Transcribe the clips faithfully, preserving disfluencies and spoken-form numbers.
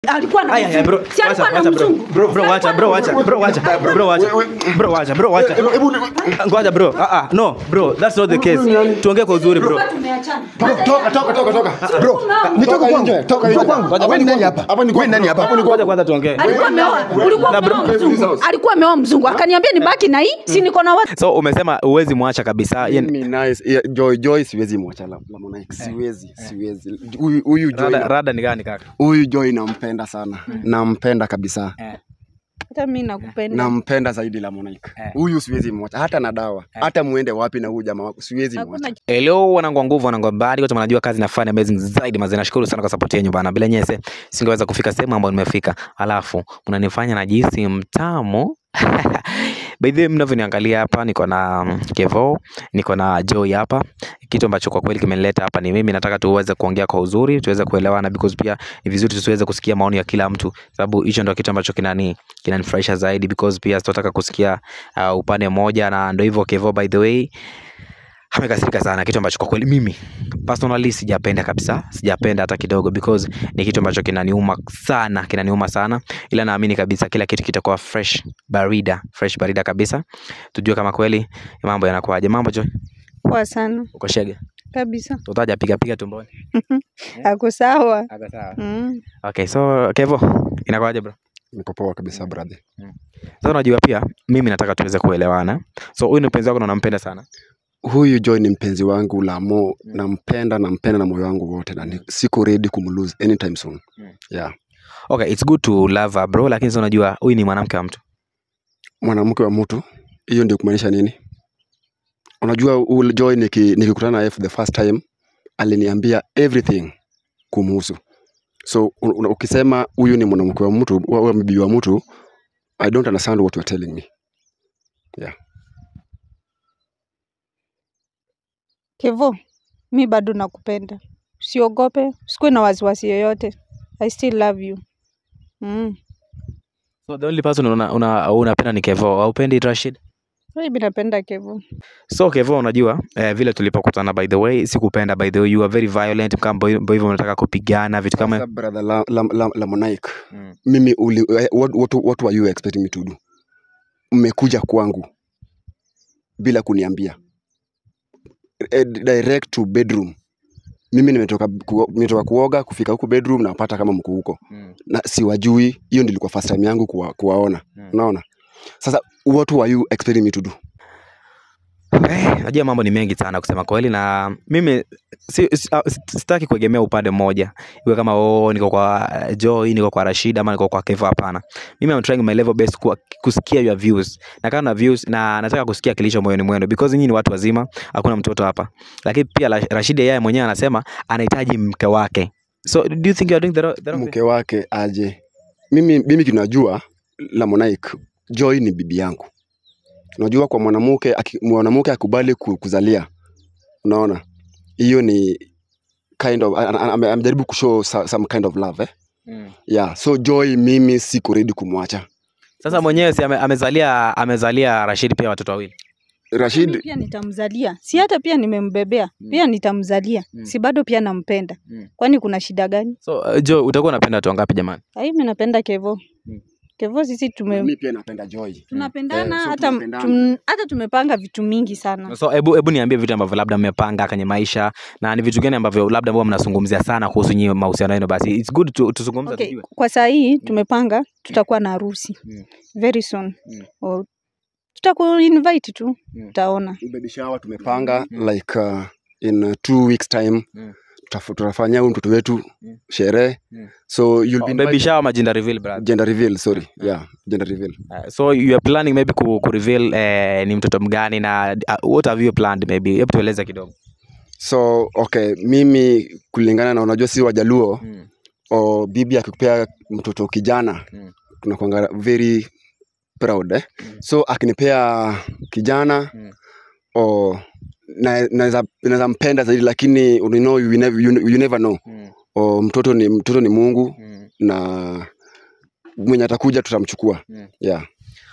alikuwa na Aya bro. Si alikuwa na mzungu. Bro bro wacha bro wacha bro wacha bro wacha bro wacha bro wacha. Ngoja bro. Ah ah no bro that's not the case. Tuongee kwa uzuri bro. Toka toka toka toka. Bro, nitoka nje. Toka nje. Hapa ni nani hapa? Hapa ni wewe nani hapa? Ngoja kwanza tuongee. Alikuwa ameoa. Ulikuwa ameoa mzungu. Alikuwa ameoa mzungu. Akaniambia nibaki na hii, si niko na watu. So umesema uwezi muacha kabisa. Mimi nice. Joy Joy siwezi muacha la Harmonize. Siwezi, siwezi. Huyu huyu Joy. Rada, rada ni gani kaka? Huyu Joy nampenda sana. Nampenda kabisa. Hata mimi nakupenda. Nampenda zaidi la Harmonize. Huyu siwezi muacha hata na dawa. Hata muende wapi na huyu jamaa wako siwezi muacha. Hello wanangu nguvu wanangu badi wote mnajua kazi nafanya amazing zaidi mazee nashukuru sana kwa support yenu bana bila nyese singeweza kufika sehemu ambayo nimefika alafu mnanifanya najihisi mtamu. By the way mnavyoniangalia hapa niko na Kevo, niko na Joy hapa. Kitu ambacho kwa kweli kimenileta hapa ni mimi nataka tuweze kuongea kwa uzuri, tuweze kuelewana because pia ni vizuri tusiweze kusikia maoni ya kila mtu sababu hicho ndio kitu ambacho kinani kinanifurahisha zaidi because pia tunataka kusikia uh, upande mmoja na ndio hivyo Kevo by the way amekasirika sana kitu ambacho kwa kweli mimi personally sijapenda kabisa, sijapenda hata kidogo because ni kitu ambacho kinaniuma sana, kinaniuma sana ila naamini kabisa kila kitu kitakuwa fresh barida, fresh barida kabisa. Tujue kama kweli mambo yanakuaje. Mambo Joy? Poa sana. Uko shege? Kabisa. Tutaja piga piga tumboni. Ako sawa. Ako sawa. Mm. Okay, so Kevo, inakuaje bro? Niko poa kabisa brother. Mm. Sasa unajua pia mimi nataka tuweze kuelewana. So huyu ni mpenzi wako na unampenda sana? Huyu Joy ni mpenzi wangu la mo, nampenda nampenda na moyo wangu wote na siko ready kumlose anytime soon. Yeah. Okay, it's good to love her bro, lakini sasa unajua huyu ni mwanamke wa mtu. Mwanamke wa mtu? Hiyo ndio kumaanisha nini? Unajua huyu Joy nikikutana naye for the first time aliniambia everything kumhusu. So ukisema huyu ni mwanamke wa mtu au bibi wa mtu, I don't understand what you're telling me. Yeah. Kevo, mimi bado nakupenda. Usiogope, usikuwe na wasiwasi yoyote. I still love you. Mm. So the only person una una unapenda ni Kevo, haupendi Rashid? Mimi napenda Kevo. So Kevo unajua eh, vile tulipokutana by the way sikupenda by the way you are very violent kama hivyo unataka kupigana vitu kama brother la la, la, la Monike. Mm. Mimi uli, what, what what were you expecting me to do? Mmekuja kwangu bila kuniambia. Direct to bedroom. Mimi nimetoka nimetoka kuoga kufika huko bedroom na napata kama mko huko. Mm. Na siwajui, hiyo nilikuwa first time yangu kuwa, kuwaona. Mm. Unaona? Sasa what were you expecting me to do? Eh, najua mambo ni mengi sana kusema kweli na mimi si, si, sitaki kuegemea upande mmoja. Iwe kama oh niko kwa Joy, niko kwa Rashid ama niko kwa Kevo hapana. Mimi I'm trying my level best ku, kusikia your views. Na kama na views na nataka kusikia kilicho moyoni mwenu because nyinyi ni watu wazima, hakuna mtoto hapa. Lakini pia Rashid yeye mwenyewe anasema anahitaji mke wake. So do you think you are doing the, the mke wake aje? Mimi mimi kinajua la Monike, Joy ni bibi yangu. Unajua kwa mwanamke mwanamke akubali kuzalia. Unaona? Hiyo ni kind of amejaribu kushow some kind of love eh. Mm. Yeah, so Joy mimi siko ready kumwacha. Sasa mwenyewe si amezalia amezalia Rashid pia watoto wawili. Rashid pia nitamzalia. Si hata pia nimembebea. Mm. Pia nitamzalia. Mm. Si bado pia nampenda. Mm. Kwani kuna shida gani? So uh, Joy utakuwa unapenda watu wangapi jamani? Mimi napenda Kevo. Mm. Kevo sisi tume mimi pia napenda Joy. Tunapendana yeah, so hata tum, hata tumepanga vitu mingi sana. So hebu hebu niambie vitu ambavyo labda mmepanga kwenye maisha na ni vitu gani ambavyo labda ambao mnazungumzia sana kuhusu nyinyi mahusiano yenu basi it's good to tuzungumze okay. Tujue. Kwa saa hii tumepanga tutakuwa na harusi. Mm. Very soon. Mm. Oh, tutaku invite tu. Mm. Utaona. Baby shower tumepanga mm. like uh, in uh, two weeks time. Mm. Tutafanya mtoto wetu mm. sherehe. Mm. So you'll oh, be baby shower ama gender reveal brother? Gender reveal, sorry. Mm. Yeah, gender reveal. Uh, so you are planning maybe ku, ku reveal eh, ni mtoto mgani na uh, what have you planned maybe? Hebu tueleze kidogo. So okay, mimi kulingana na unajua si Wajaluo mm. o bibi akikupea mtoto kijana mm. tunakuanga very proud eh. Mm. So akinipea kijana mm. o na naweza naweza mpenda zaidi lakini you know you never you, you never know. Mm. O mtoto ni mtoto ni Mungu mm. na mwenye atakuja tutamchukua. Mm. Yeah.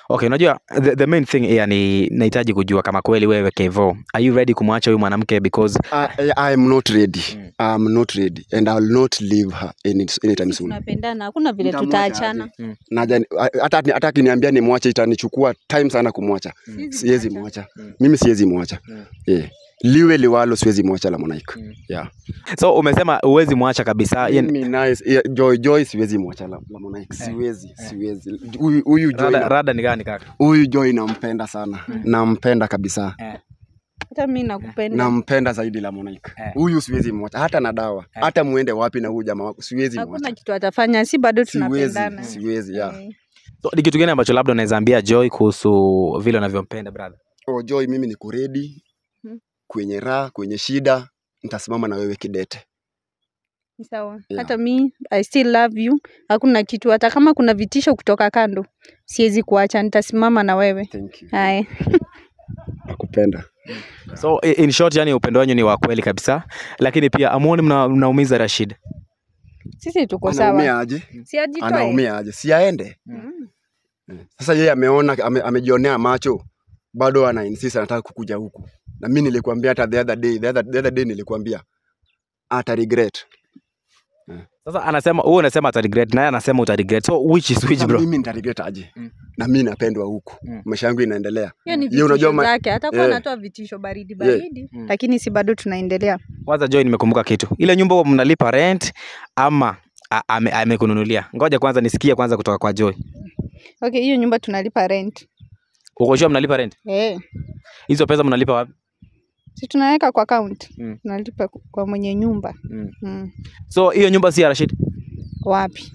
Okay, unajua the, the main thing here ni nahitaji kujua kama kweli wewe Kevo, are you ready kumwacha huyu mwanamke because I, I am not ready. Mm. I am not ready and I will not leave her any anytime soon. Tunapendana, hakuna vile tutaachana. Mm. Naja hata hata akiniambia ni mwache itanichukua time sana kumwacha. Mm. Siwezi mwacha. Mm. Mimi siwezi mwacha. Mm. Yeah. Liwe liwalo siwezi mwacha Lamonike. Mm. Yeah. So umesema uwezi mwacha kabisa. Mimi nice. Yeah, Joy Joy siwezi mwacha Lamonike. Siwezi, eh. siwezi. Huyu huyu Joy. Rada, rada ni gani kaka? Huyu Joy nampenda sana. Mm. Nampenda kabisa. Eh. Hata mimi nakupenda. Nampenda zaidi Lamonike. Huyu eh. siwezi mwacha hata na dawa. Eh. Hata muende wapi na huyu jamaa wako siwezi mwacha. Hakuna kitu atafanya, si bado tunapendana. Siwezi, siwezi yeah. Eh. So ni kitu gani ambacho labda unaweza ambia Joy kuhusu vile unavyompenda brother? Oh Joy, mimi niko ready. Hmm. Kwenye raha, kwenye shida, nitasimama na wewe kidete. Sawa. Yeah. Hata mi I still love you. Hakuna kitu, hata kama kuna vitisho kutoka kando, siwezi kuacha, nitasimama na wewe. Thank you. Hai. Nakupenda. So in short, yani upendo wenu ni wa kweli kabisa, lakini pia amuoni mnaumiza Rashid. Sisi tuko sawa. Anaumia aje? Si ajitoe. Anaumia aje? Si aende. Mm. Sasa yeye ameona ame, amejionea macho, bado ana insist anataka kukuja huku. Na mimi nilikwambia hata the other day, the other, the other day nilikwambia ata regret. Sasa anasema wewe unasema ata regret, naye anasema uta regret. So which is which bro? Mimi nita regret aje? Mm. Na mimi napendwa huku. Mm. Maisha yangu inaendelea. Yeye unajua zake atakuwa yeah. anatoa vitisho baridi baridi, yeah. mm. lakini si bado tunaendelea. Kwanza Joy, nimekumbuka kitu. Ile nyumba mnalipa rent ama amekununulia? Ame ngoja kwanza nisikie kwanza kutoka kwa Joy. Okay, hiyo nyumba tunalipa rent. Uko sure mnalipa rent? Eh. Hizo pesa mnalipa wapi? Si tunaweka kwa account. Mm. Tunalipa kwa mwenye nyumba. Mm. Mm. So hiyo nyumba si ya Rashid? Wapi?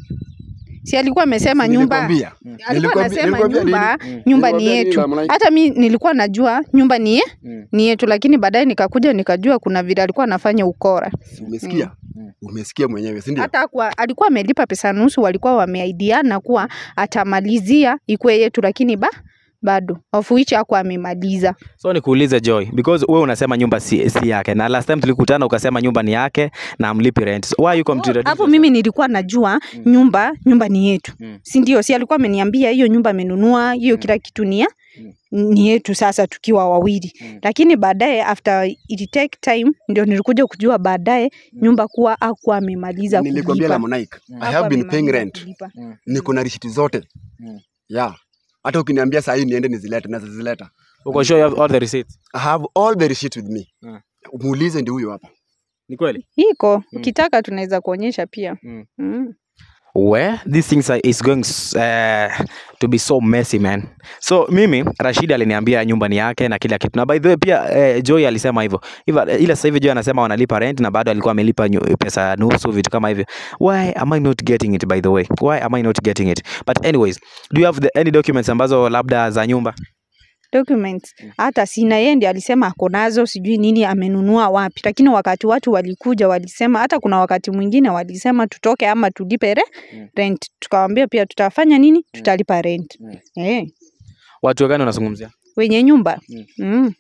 Si alikuwa amesema nyumba. Mm. Alikuwa anasema nyumba, mm. nyumba ni yetu. Hata mimi nilikuwa najua nyumba ni ye, mm. ni yetu, lakini baadaye nikakuja nikajua kuna vile alikuwa anafanya ukora. Umesikia? Mm. Umesikia mwenyewe, si ndio? Hata kwa alikuwa amelipa pesa nusu, walikuwa wameaidiana kuwa atamalizia ikue yetu, lakini ba bado of which hakuwa amemaliza. So nikuulize Joy, because wewe unasema nyumba si, si yake, na last time tulikutana ukasema nyumba ni yake na mlipi rent. So why you come to hapo? Mimi nilikuwa najua mm. nyumba nyumba ni yetu, mm. si ndio? Si alikuwa ameniambia hiyo nyumba amenunua hiyo, mm. kila kitu ni ya mm. ni yetu sasa tukiwa wawili, mm. lakini baadaye after it take time ndio nilikuja kujua baadaye mm. nyumba kuwa hakuwa amemaliza kulipa. Nilikwambia Lamonike, mm. I have been paying rent. Mm. Niko na receipt zote. Mm. Yeah. Hata ukiniambia saa hii niende nizilete na zileta. Uko sure you have all the receipts? I have all the receipts with me. Mm. Muulize ndio huyo hapa. Ni kweli? Iko. Mm. Ukitaka tunaweza kuonyesha pia. Mm. Mm. Where these things are, is going uh, to be so messy man. So mimi Rashid aliniambia nyumba ni yake na kila kitu. Na by the way pia uh, Joy alisema hivyo. Ila ila sasa hivi Joy anasema wanalipa rent na bado alikuwa amelipa pesa nusu vitu kama hivyo. Why am I not getting it by the way? Why am I not getting it? But anyways, do you have the, any documents ambazo labda za nyumba? Documents hata sina. Yeye ndiye alisema ako nazo, sijui nini amenunua wapi, lakini wakati watu walikuja walisema, hata kuna wakati mwingine walisema tutoke ama tulipe re, mm. rent. Tukawaambia pia tutafanya nini, tutalipa rent. Mm. Eh. Watu gani unazungumzia? Wenye nyumba. Mm. Mm.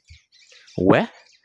We?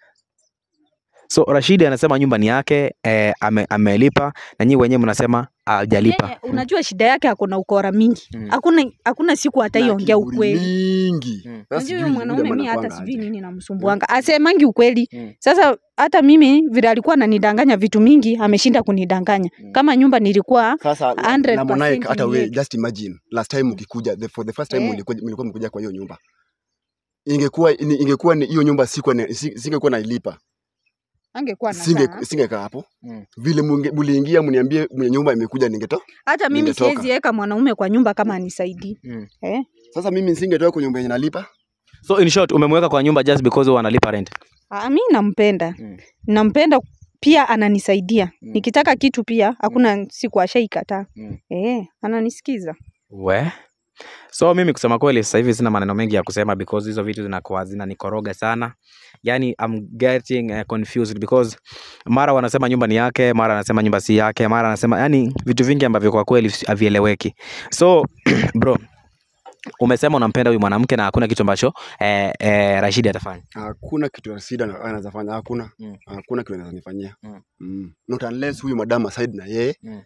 So Rashid anasema nyumba ni yake, eh, ame, amelipa na nyinyi wenyewe mnasema hajalipa. Eh, unajua shida yake hakuna ukora mingi. Mm. Hakuna hakuna siku hataiongea ukweli. Mingi. Mm. Unajua mwanaume mimi hata sijui nini namsumbuanga. Asemangi ukweli. Mm. Sasa hata mimi vile alikuwa ananidanganya vitu mingi, ameshinda kunidanganya. Mm. Kama nyumba nilikuwa sasa one hundred percent. Hata wewe just imagine last time ukikuja, the, for the first time mlikuwa eh. mlikuwa mkuja kwa hiyo nyumba. Ingekuwa ingekuwa hiyo nyumba sikuwa singekuwa nailipa. Angekuwa na singe singekaa hapo. Mm. Vile mliingia mniambie mwenye nyumba imekuja ningeto. Hata mimi siwezi weka mwanaume kwa nyumba kama anisaidii. Mm. Eh? Sasa mimi nisingetoka kwa nyumba yenye nalipa. So in short umemweka kwa nyumba just because wewe analipa rent. Ah, mimi nampenda. Mm. Nampenda pia ananisaidia. Mm. Nikitaka kitu pia hakuna mm. siku ashaikataa. Mm. Eh, ananisikiza. We? So mimi kusema kweli sasa hivi sina maneno mengi ya kusema because hizo vitu zinakuwa zinanikoroga sana. Yani I'm getting uh, confused because mara wanasema nyumba ni yake, mara anasema nyumba si yake, mara anasema yani vitu vingi ambavyo kwa kweli havieleweki. So bro, umesema unampenda huyu mwanamke na hakuna kitu ambacho eh, eh, Rashid atafanya. Hakuna kitu Rashid anaweza fanya, hakuna. Mm. Hakuna kitu anaweza nifanyia. Mm. Mm. Not unless huyu madam aside na yeye. Mm.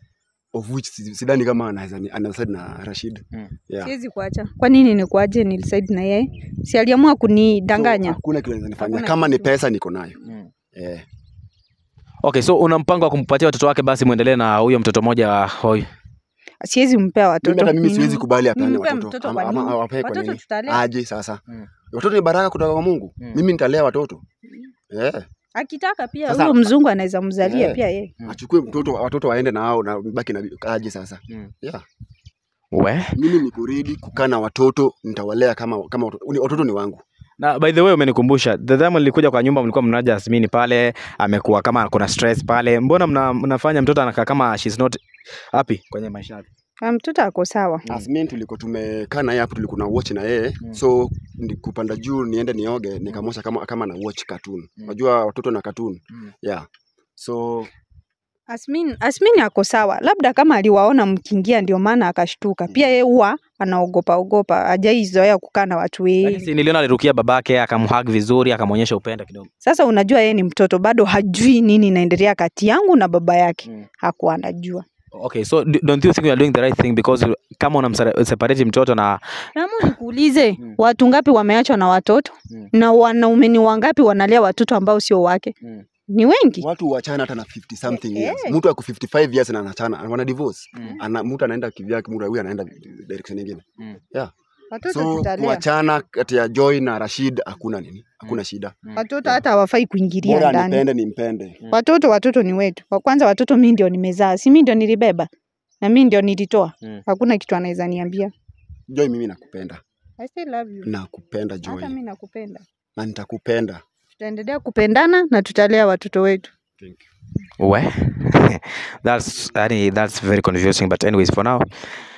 of which si- sidhani kama anaweza ni- anaweza na Rashid. Mm. Yeah. Siwezi kuacha. Kwa nini nikuache niliside na yeye? Si aliamua kunidanganya. So, hakuna kitu anaweza nifanya. Hakuna Kama ni kitu. pesa niko nayo. Mm. Eh. Okay, so una mpango wa kumpatia watoto wake, basi muendelee na huyo mtoto mmoja hoi. Siwezi mpea Mimi watoto. hata mimi Nini? siwezi kubali apeane Nimpe watoto. mtoto Ama kwa ama nini? awape kwa Watoto nini? tutalea. Aje sasa. Mm. Watoto ni baraka kutoka kwa Mungu. Mm. Mimi nitalea watoto. Eh. Akitaka pia Sasa- huyo mzungu anaweza mzalia Eh. pia yeye. Mm. Achukue mtoto watoto waende na hao na baki na aje sasa. Mm. Yeah. We. Mimi niko ready kukaa na watoto, nitawalea kama kama watoto, ni- watoto ni wangu. Na by the way umenikumbusha. The time nilikuja kwa nyumba mlikuwa mnaja Jasmine pale, amekuwa kama kuna stress pale. Mbona mna, mnafanya mtoto anakaa kama she's not happy kwenye maisha yake? Ah, mtoto ako sawa. Mm. Asmin tulikuwa tumekaa na yeye hapo, tulikuwa na watch na yeye Mm. so ni kupanda juu niende nioge, nikamwosha kama kama na watch cartoon. Mm. Unajua watoto na cartoon. Mm. Yeah. So Asmin, Asmin ako sawa. Labda kama aliwaona mkiingia ndio maana akashtuka. Pia yeye huwa anaogopa ogopa. Hajaizoea kukaa na watu Lakini wengi. si niliona alirukia babake akamhug vizuri, akamwonyesha upendo kidogo. Sasa unajua yeye ni mtoto bado hajui nini inaendelea kati yangu na baba yake. Mm. Hakuwa anajua. Okay, so d- don't you think you are doing the right thing, because kama unamseparate mtoto na Namu nikuulize, Mm. watu ngapi wameachwa na watoto? Mm. Na wanaume ni wangapi wanalea watoto ambao sio wake? Mm. Ni wengi. watu huachana hata na fifty something Eh, years. eh. Mtu ako fifty-five years na anachana, wana divorce. Mm. Ana mtu anaenda kivyake, mtu huyu anaenda direction nyingine. Mm. Yeah. Watoto So tutalea. kuachana kati ya Joy na Rashid hakuna nini? Hakuna shida. Watoto hata hawafai kuingilia Bora ndani. nipende nimpende. Mm. Watoto watoto ni wetu. Kwa kwanza watoto mimi ndio nimezaa, si mimi ndio nilibeba. Na mimi ndio nilitoa. Mm. Hakuna kitu anaweza niambia. Joy, mimi nakupenda. I still love you. Nakupenda Joy. Hata mimi nakupenda. Na nitakupenda. Tutaendelea kupendana na tutalea watoto wetu. Thank you. we that's yani that's very confusing, but anyways for now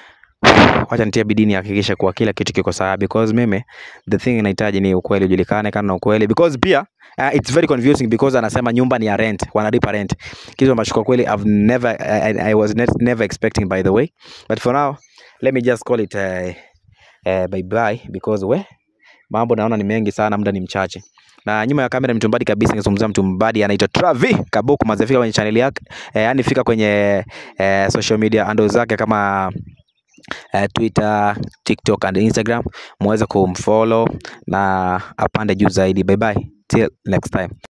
wacha nitie bidii nihakikishe kuwa kila kitu kiko sawa, because mimi the thing inahitaji ni ukweli ujulikane kana na ukweli, because pia uh, it's very confusing because anasema nyumba ni ya rent, wanalipa rent, kitu ambacho kwa kweli I've never I, I, I was ne never expecting, by the way, but for now let me just call it uh, uh, bye bye, because we mambo naona ni mengi sana, muda ni mchache, na nyuma ya kamera mtumbadi kabisa, ningezungumzia mtumbadi anaitwa Travi Kabuku. Mazefika kwenye channel yake eh, yani fika kwenye eh, social media handles zake kama eh, Twitter, TikTok and Instagram, muweze kumfollow na apande juu zaidi. Bye bye till next time.